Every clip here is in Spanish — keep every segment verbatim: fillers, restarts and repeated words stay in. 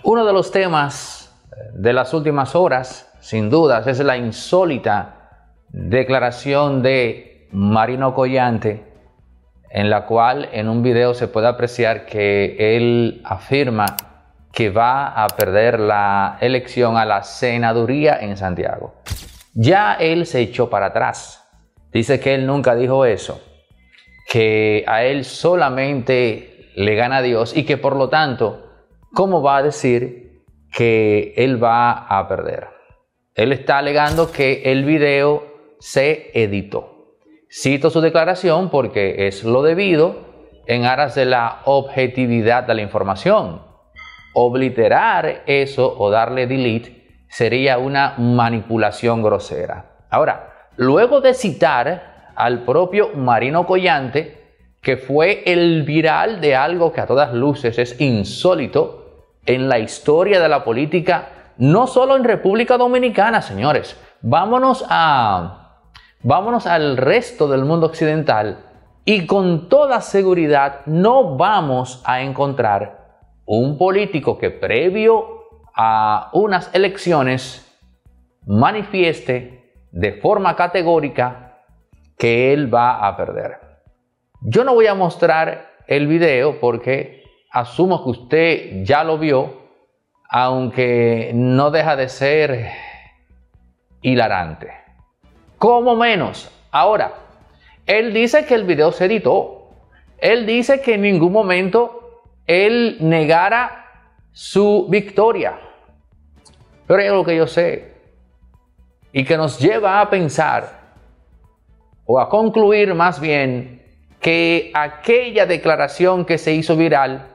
Uno de los temas de las últimas horas, sin dudas, es la insólita declaración de Marino Collante, en la cual en un video se puede apreciar que él afirma que va a perder la elección a la senaduría en Santiago. Ya él se echó para atrás. Dice que él nunca dijo eso, que a él solamente le gana Dios y que por lo tanto, ¿cómo va a decir que él va a perder? Él está alegando que el video se editó. Cito su declaración porque es lo debido en aras de la objetividad de la información. Obliterar eso o darle delete sería una manipulación grosera. Ahora, luego de citar al propio Marino Collante, que fue el viral de algo que a todas luces es insólito en la historia de la política, no solo en República Dominicana, señores. Vámonos a, vámonos al resto del mundo occidental y con toda seguridad no vamos a encontrar un político que previo a unas elecciones manifieste de forma categórica que él va a perder. Yo no voy a mostrar el video porque asumo que usted ya lo vio, aunque no deja de ser hilarante. Como menos. Ahora, él dice que el video se editó. Él dice que en ningún momento él negara su victoria. Pero hay algo que yo sé y que nos lleva a pensar o a concluir más bien que aquella declaración que se hizo viral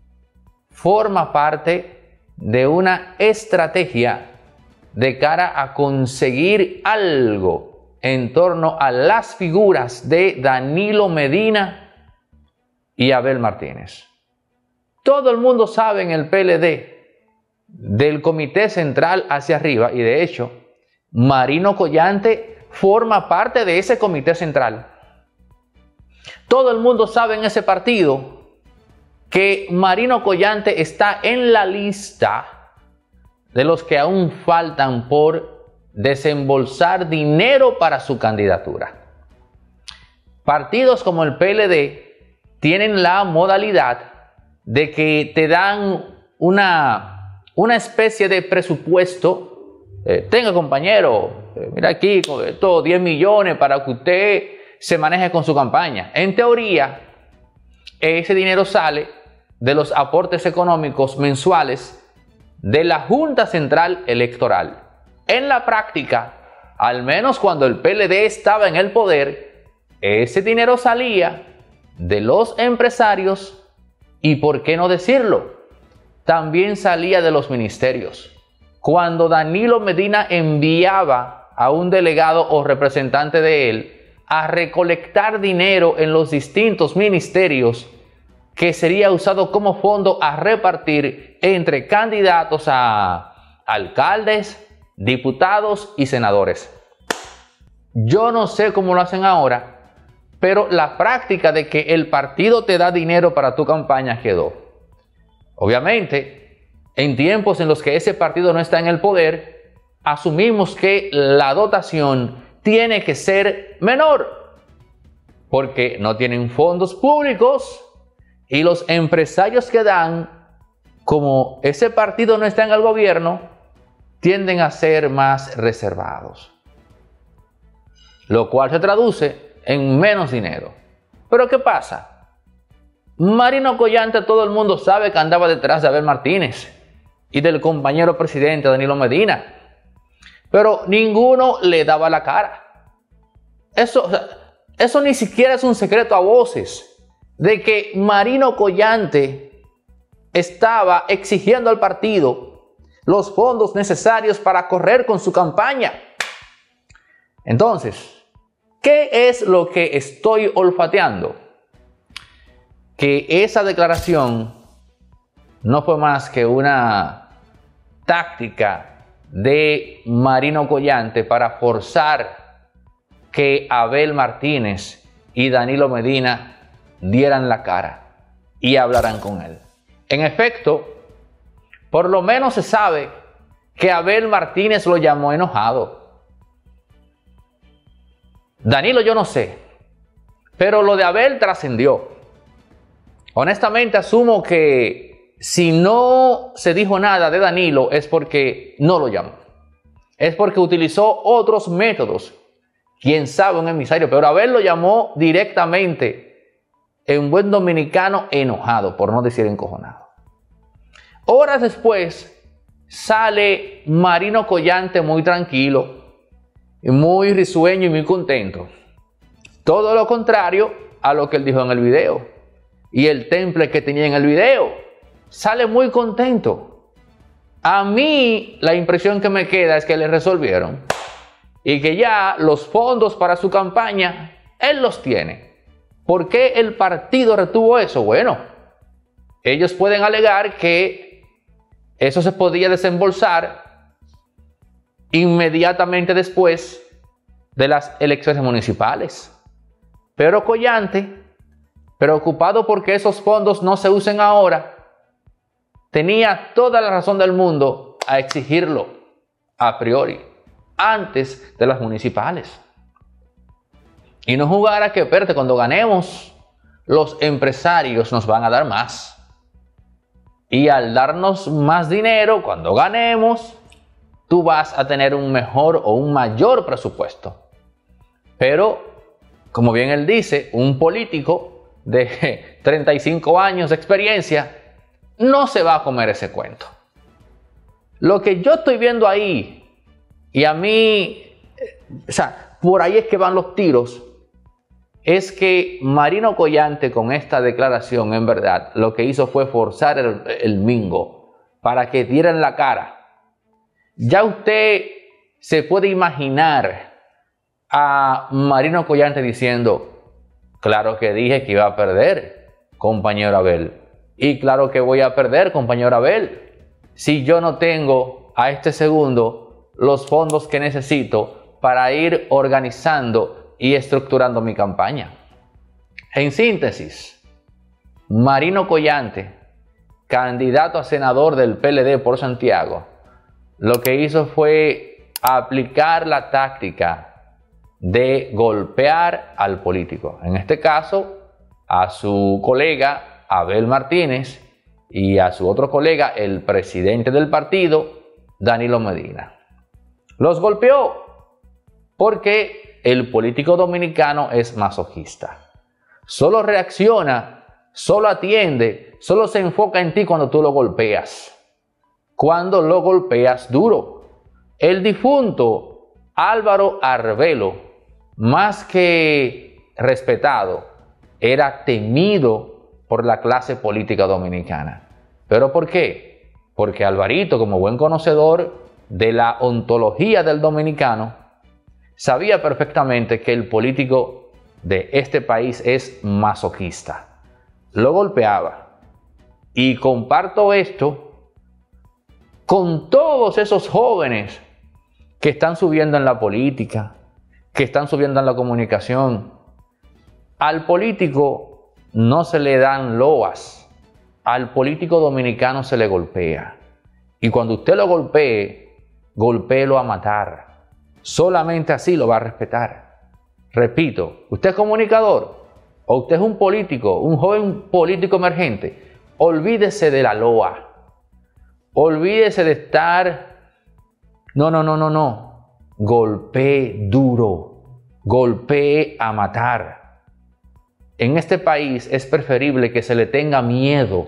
forma parte de una estrategia de cara a conseguir algo en torno a las figuras de Danilo Medina y Abel Martínez. Todo el mundo sabe en el P L D, del Comité Central hacia arriba, y de hecho, Marino Collante forma parte de ese Comité Central. Todo el mundo sabe en ese partido que Marino Collante está en la lista de los que aún faltan por desembolsar dinero para su candidatura. Partidos como el P L D tienen la modalidad de que te dan una, una especie de presupuesto. Eh, tenga, compañero, eh, mira aquí, todo diez millones para que usted se maneje con su campaña. En teoría, ese dinero sale de los aportes económicos mensuales de la Junta Central Electoral. En la práctica, al menos cuando el P L D estaba en el poder, ese dinero salía de los empresarios y, ¿por qué no decirlo?, también salía de los ministerios. Cuando Danilo Medina enviaba a un delegado o representante de él a recolectar dinero en los distintos ministerios que sería usado como fondo a repartir entre candidatos a alcaldes, diputados y senadores. Yo no sé cómo lo hacen ahora, pero la práctica de que el partido te da dinero para tu campaña quedó. Obviamente, en tiempos en los que ese partido no está en el poder, asumimos que la dotación tiene que ser menor, porque no tienen fondos públicos y los empresarios que dan, como ese partido no está en el gobierno, tienden a ser más reservados, lo cual se traduce en menos dinero. Pero ¿qué pasa? Marino Collante, todo el mundo sabe que andaba detrás de Abel Martínez y del compañero presidente Danilo Medina, pero ninguno le daba la cara. Eso, eso ni siquiera es un secreto a voces, de que Marino Collante estaba exigiendo al partido los fondos necesarios para correr con su campaña. Entonces, ¿qué es lo que estoy olfateando? Que esa declaración no fue más que una táctica de Marino Collante para forzar que Abel Martínez y Danilo Medina dieran la cara y hablaran con él. En efecto, Por lo menos se sabe que Abel Martínez lo llamó enojado. Danilo yo no sé, pero lo de Abel trascendió. Honestamente asumo que si no se dijo nada de Danilo es porque no lo llamó. Es porque utilizó otros métodos. Quién sabe, un emisario, pero Abel lo llamó directamente, en buen dominicano, enojado, por no decir encojonado. Horas después sale Marino Collante muy tranquilo, muy risueño y muy contento. Todo lo contrario a lo que él dijo en el video. Y el temple que tenía en el video. Sale muy contento. A mí la impresión que me queda es que le resolvieron. Y que ya los fondos para su campaña, él los tiene. ¿Por qué el partido retuvo eso? Bueno, ellos pueden alegar que eso se podía desembolsar inmediatamente después de las elecciones municipales. Pero Collante, preocupado porque esos fondos no se usen ahora, tenía toda la razón del mundo a exigirlo a priori, antes de las municipales. Y no jugar a que, espérate, cuando ganemos, los empresarios nos van a dar más. Y al darnos más dinero, cuando ganemos, tú vas a tener un mejor o un mayor presupuesto. Pero, como bien él dice, un político de treinta y cinco años de experiencia no se va a comer ese cuento. Lo que yo estoy viendo ahí, y a mí, o sea, por ahí es que van los tiros, es que Marino Collante con esta declaración, en verdad, lo que hizo fue forzar el, el mingo para que dieran la cara. Ya usted se puede imaginar a Marino Collante diciendo, claro que dije que iba a perder, compañero Abel. Y claro que voy a perder, compañero Abel, si yo no tengo a este segundo los fondos que necesito para ir organizando y estructurando mi campaña. En síntesis, Marino Collante, candidato a senador del P L D por Santiago, lo que hizo fue aplicar la táctica de golpear al político. En este caso, a su colega Abel Martínez y a su otro colega, el presidente del partido, Danilo Medina. Los golpeó porque el político dominicano es masoquista. Solo reacciona, solo atiende, solo se enfoca en ti cuando tú lo golpeas. Cuando lo golpeas duro. El difunto Álvaro Arbelo, más que respetado, era temido por la clase política dominicana. ¿Pero por qué? Porque Alvarito, como buen conocedor de la ontología del dominicano, sabía perfectamente que el político de este país es masoquista. Lo golpeaba. Y comparto esto con todos esos jóvenes que están subiendo en la política, que están subiendo en la comunicación. Al político no se le dan loas. Al político dominicano se le golpea. Y cuando usted lo golpee, golpéelo a matar. Solamente así lo va a respetar. Repito, usted es comunicador o usted es un político, un joven político emergente, olvídese de la loa. Olvídese de estar... No, no, no, no, no. Golpee duro. Golpee a matar. En este país es preferible que se le tenga miedo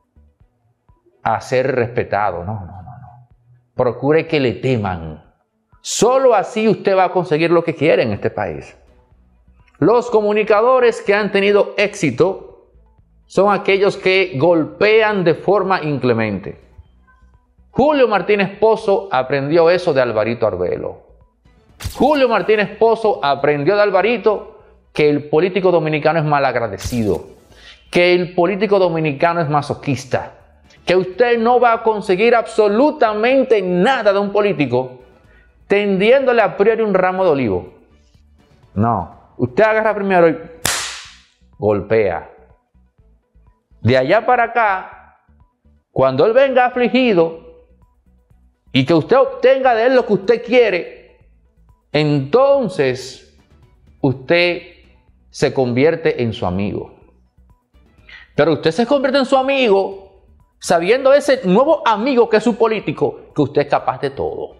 a ser respetado. No, no, no, no. Procure que le teman. Solo así usted va a conseguir lo que quiere en este país. Los comunicadores que han tenido éxito son aquellos que golpean de forma inclemente. Julio Martínez Pozo aprendió eso de Alvarito Arbelo. Julio Martínez Pozo aprendió de Alvarito que el político dominicano es malagradecido, que el político dominicano es masoquista, que usted no va a conseguir absolutamente nada de un político tendiéndole a priori un ramo de olivo. No, usted agarra primero y golpea. De allá para acá, Cuando él venga afligido y que usted obtenga de él lo que usted quiere, entonces usted se convierte en su amigo. Pero usted se convierte en su amigo sabiendo ese nuevo amigo que es su político, que usted es capaz de todo.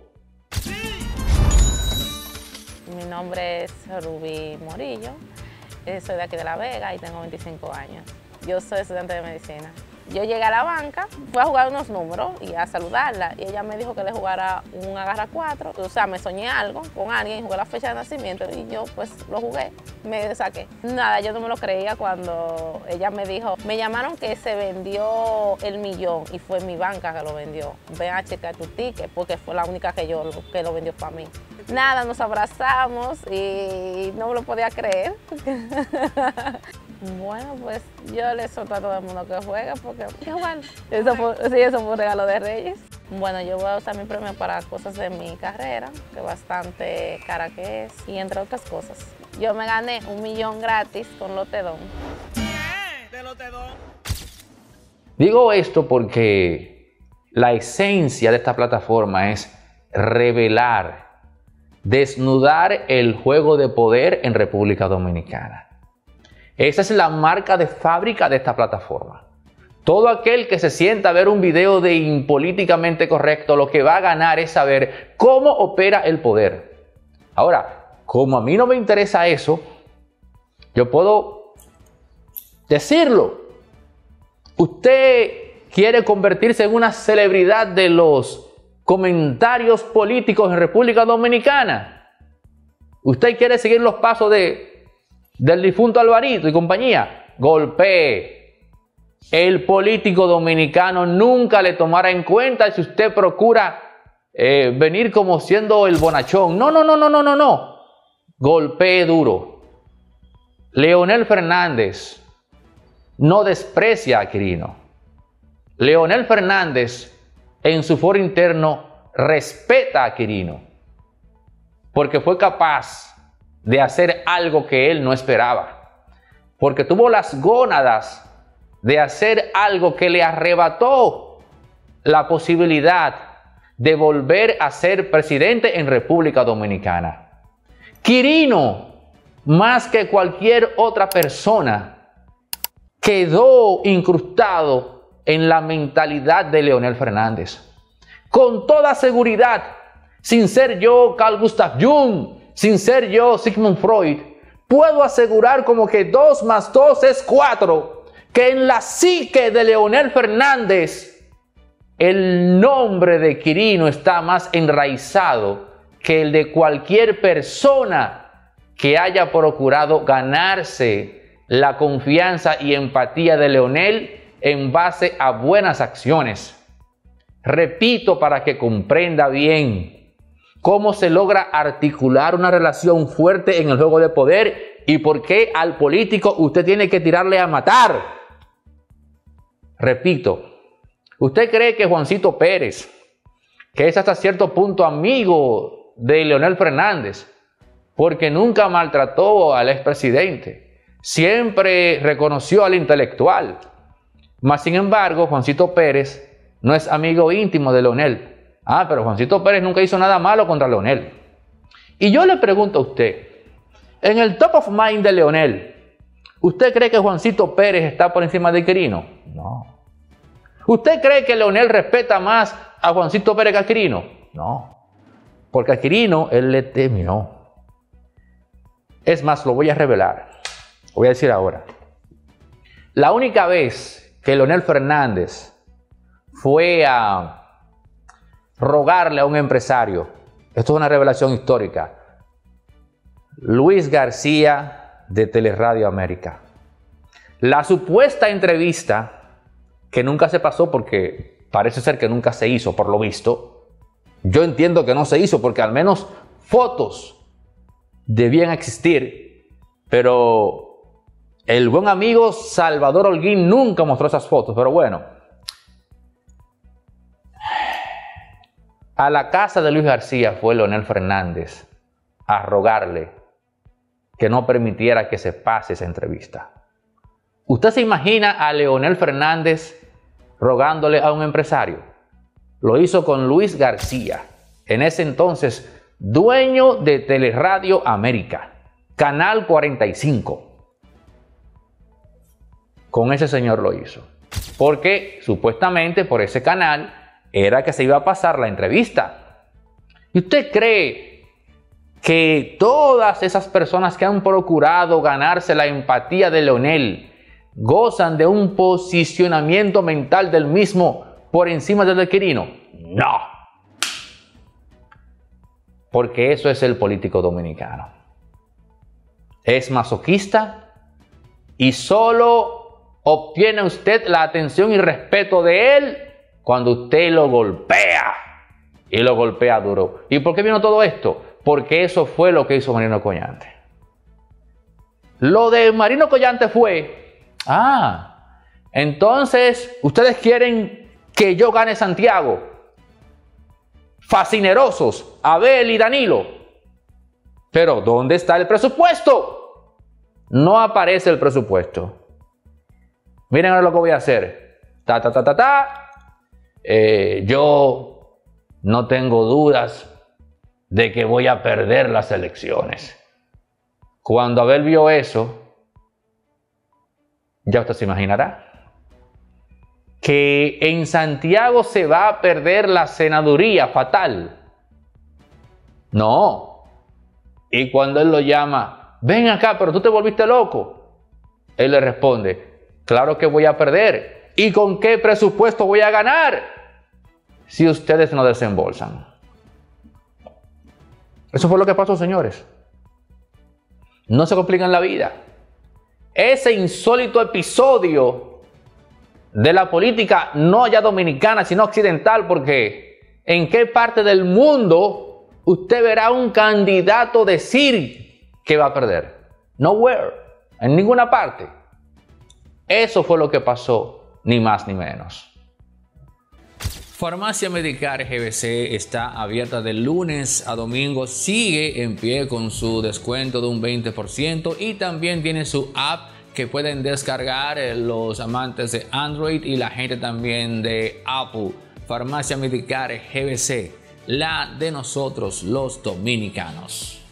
Mi nombre es Rubí Morillo, soy de aquí de La Vega y tengo veinticinco años. Yo soy estudiante de medicina. Yo llegué a la banca, fui a jugar unos números y a saludarla, y ella me dijo que le jugara un agarra cuatro. O sea, me soñé algo con alguien, jugué la fecha de nacimiento y yo pues lo jugué, me saqué. Nada, yo no me lo creía cuando ella me dijo, me llamaron que se vendió el millón y fue mi banca que lo vendió. Ven a checar tu ticket porque fue la única que yo que lo vendió para mí. Nada, nos abrazamos y no me lo podía creer. Bueno, pues yo le solto a todo el mundo que juegue porque igual, eso fue, sí, eso fue un regalo de Reyes. Bueno, yo voy a usar mi premio para cosas de mi carrera, que bastante cara que es, y entre otras cosas. Yo me gané un millón gratis con Lotedom. ¿Qué? ¿De Lotedom? Digo esto porque la esencia de esta plataforma es revelar, desnudar el juego de poder en República Dominicana. Esa es la marca de fábrica de esta plataforma. Todo aquel que se sienta a ver un video de impolíticamente correcto, lo que va a ganar es saber cómo opera el poder. Ahora, como a mí no me interesa eso, yo puedo decirlo. Usted quiere convertirse en una celebridad de los comentarios políticos en República Dominicana. Usted quiere seguir los pasos de del difunto Alvarito y compañía. Golpee. El político dominicano nunca le tomará en cuenta si usted procura eh, venir como siendo el bonachón. No, no, no, no, no, no, no. Golpee duro. Leonel Fernández no desprecia a Quirino. Leonel Fernández en su foro interno respeta a Quirino porque fue capaz de hacer algo que él no esperaba, porque tuvo las gónadas de hacer algo que le arrebató la posibilidad de volver a ser presidente en República Dominicana. Quirino, más que cualquier otra persona, quedó incrustado en la mentalidad de Leonel Fernández. Con toda seguridad, sin ser yo Carl Gustav Jung, sin ser yo Sigmund Freud, puedo asegurar como que dos más dos es cuatro, que en la psique de Leonel Fernández el nombre de Quirino está más enraizado que el de cualquier persona que haya procurado ganarse la confianza y empatía de Leonel en base a buenas acciones. Repito para que comprenda bien cómo se logra articular una relación fuerte en el juego de poder y por qué al político usted tiene que tirarle a matar. Repito, ¿usted cree que Juancito Pérez, que es hasta cierto punto amigo de Leonel Fernández, porque nunca maltrató al expresidente, siempre reconoció al intelectual? Mas, sin embargo, Juancito Pérez no es amigo íntimo de Leonel. Ah, pero Juancito Pérez nunca hizo nada malo contra Leonel. Y yo le pregunto a usted, en el top of mind de Leonel, ¿usted cree que Juancito Pérez está por encima de Quirino? No. ¿Usted cree que Leonel respeta más a Juancito Pérez que a Quirino? No. Porque a Quirino él le temió. Es más, lo voy a revelar. Lo voy a decir ahora. La única vez que Leonel Fernández fue a rogarle a un empresario, esto es una revelación histórica, Luis García de Teleradio América. La supuesta entrevista, que nunca se pasó porque parece ser que nunca se hizo por lo visto, yo entiendo que no se hizo porque al menos fotos debían existir, pero el buen amigo Salvador Holguín nunca mostró esas fotos, pero bueno. A la casa de Luis García fue Leonel Fernández a rogarle que no permitiera que se pase esa entrevista. ¿Usted se imagina a Leonel Fernández rogándole a un empresario. Lo hizo con Luis García, en ese entonces dueño de Teleradio América, Canal cuarenta y cinco. Con ese señor lo hizo. Porque supuestamente por ese canal era que se iba a pasar la entrevista. ¿Y usted cree que todas esas personas que han procurado ganarse la empatía de Leonel gozan de un posicionamiento mental del mismo por encima del de Quirino? No. Porque eso es el político dominicano. Es masoquista y solo obtiene usted la atención y respeto de él cuando usted lo golpea. Y lo golpea duro. ¿Y por qué vino todo esto? Porque eso fue lo que hizo Marino Collante. Lo de Marino Collante fue, ah, entonces ustedes quieren que yo gane Santiago. Fascinerosos, Abel y Danilo. Pero ¿dónde está el presupuesto? No aparece el presupuesto. Miren ahora lo que voy a hacer. Ta, ta, ta, ta, ta. Eh, yo no tengo dudas de que voy a perder las elecciones. Cuando Abel vio eso, ya usted se imaginará que en Santiago se va a perder la senaduría fatal. No. Y cuando él lo llama, ven acá, pero tú te volviste loco. Él le responde, claro que voy a perder. ¿Y con qué presupuesto voy a ganar si ustedes no desembolsan? Eso fue lo que pasó, señores. No se complican la vida. Ese insólito episodio de la política, no ya dominicana, sino occidental, porque ¿en qué parte del mundo usted verá un candidato decir que va a perder? Nowhere, en ninguna parte. Eso fue lo que pasó, ni más ni menos. Farmacia Medicare G B C está abierta de lunes a domingo, sigue en pie con su descuento de un veinte por ciento y también tiene su app que pueden descargar los amantes de Android y la gente también de Apple. Farmacia Medicare G B C, la de nosotros los dominicanos.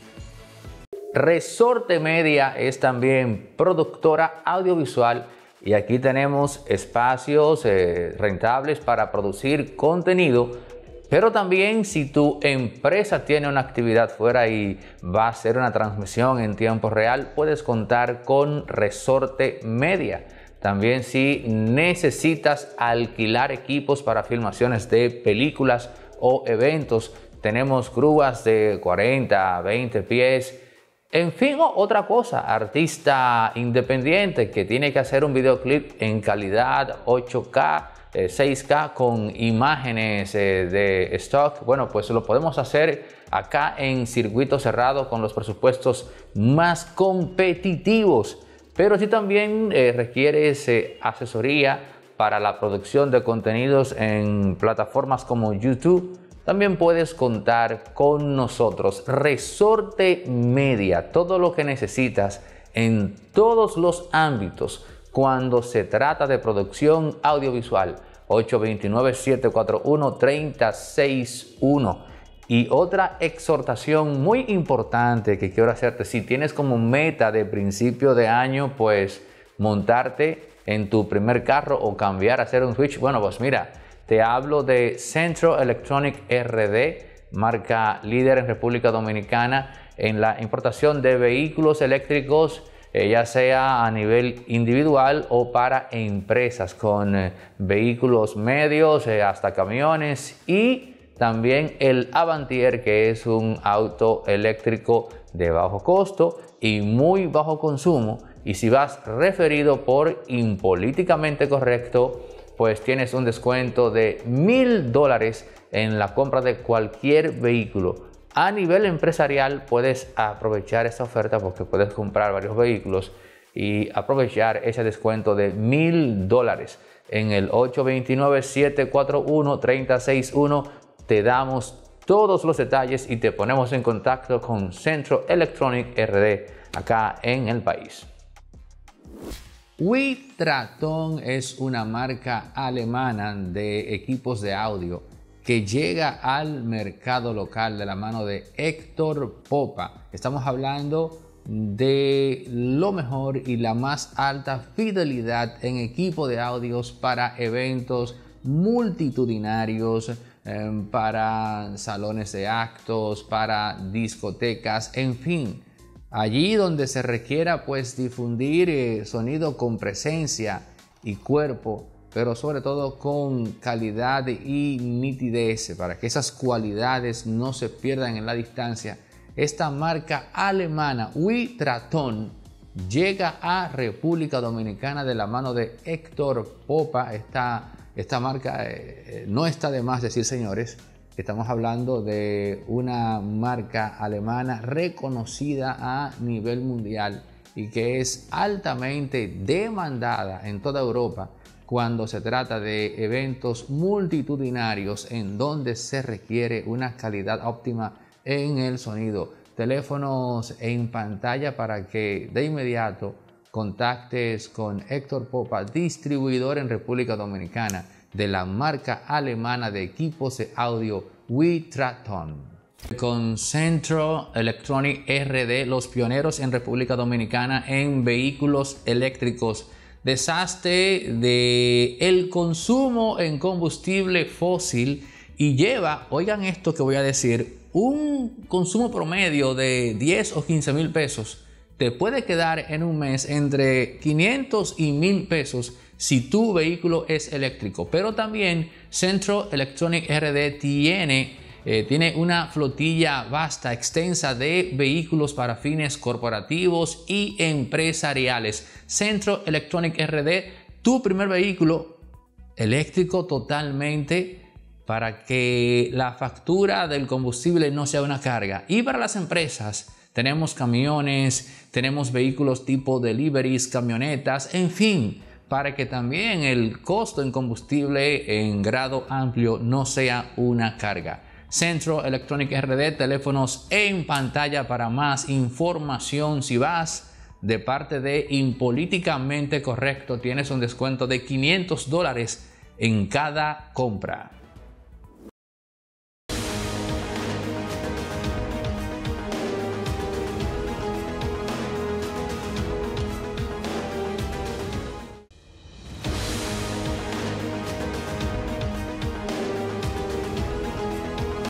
Resorte Media es también productora audiovisual y aquí tenemos espacios eh, rentables para producir contenido, pero también si tu empresa tiene una actividad fuera y va a hacer una transmisión en tiempo real, puedes contar con Resorte Media. También si necesitas alquilar equipos para filmaciones de películas o eventos, tenemos grúas de cuarenta, veinte pies. En fin, otra cosa, artista independiente que tiene que hacer un videoclip en calidad ocho K, eh, seis K con imágenes eh, de stock, bueno, pues lo podemos hacer acá en circuito cerrado con los presupuestos más competitivos. Pero si también eh, requieres eh, asesoría para la producción de contenidos en plataformas como YouTube, también puedes contar con nosotros. Resorte Media, todo lo que necesitas en todos los ámbitos cuando se trata de producción audiovisual. ocho dos nueve, siete cuatro uno, tres cero seis uno. Y otra exhortación muy importante que quiero hacerte, si tienes como meta de principio de año, pues montarte en tu primer carro o cambiar, hacer un switch, bueno, pues mira, te hablo de Centro Electronic R D, marca líder en República Dominicana en la importación de vehículos eléctricos, eh, ya sea a nivel individual o para empresas, con eh, vehículos medios eh, hasta camiones, y también el Avantier, que es un auto eléctrico de bajo costo y muy bajo consumo. Y si vas referido por Impolíticamente Correcto, pues tienes un descuento de mil dólares en la compra de cualquier vehículo. A nivel empresarial puedes aprovechar esta oferta porque puedes comprar varios vehículos y aprovechar ese descuento de mil dólares. En el ocho dos nueve, siete cuatro uno, tres cero seis uno te damos todos los detalles y te ponemos en contacto con Centro Electronic R D acá en el país. Witraton es una marca alemana de equipos de audio que llega al mercado local de la mano de Héctor Popa. Estamos hablando de lo mejor y la más alta fidelidad en equipo de audios para eventos multitudinarios, eh, para salones de actos, para discotecas, en fin, allí donde se requiera pues difundir eh, sonido con presencia y cuerpo, pero sobre todo con calidad y nitidez, para que esas cualidades no se pierdan en la distancia. Esta marca alemana Witraton llega a República Dominicana de la mano de Héctor Popa. Esta, esta marca eh, no está de más decir, señores, estamos hablando de una marca alemana reconocida a nivel mundial y que es altamente demandada en toda Europa cuando se trata de eventos multitudinarios en donde se requiere una calidad óptima en el sonido. Teléfonos en pantalla para que de inmediato contactes con Héctor Popa, distribuidor en República Dominicana de la marca alemana de equipos de audio Witraton. Con Centro Electronic R D, los pioneros en República Dominicana en vehículos eléctricos. Desastre de el consumo en combustible fósil y lleva, oigan esto que voy a decir, un consumo promedio de diez o quince mil pesos. Te puede quedar en un mes entre quinientos y mil pesos si tu vehículo es eléctrico. Pero también Centro Electronic R D tiene Eh, tiene una flotilla vasta, extensa de vehículos para fines corporativos y empresariales. Centro Electronic R D, tu primer vehículo eléctrico totalmente para que la factura del combustible no sea una carga. Y para las empresas, tenemos camiones, tenemos vehículos tipo deliveries, camionetas, en fin, para que también el costo en combustible en grado amplio no sea una carga. Centro Electronic R D, teléfonos en pantalla para más información. Si vas de parte de Impolíticamente Correcto, tienes un descuento de quinientos dólares en cada compra.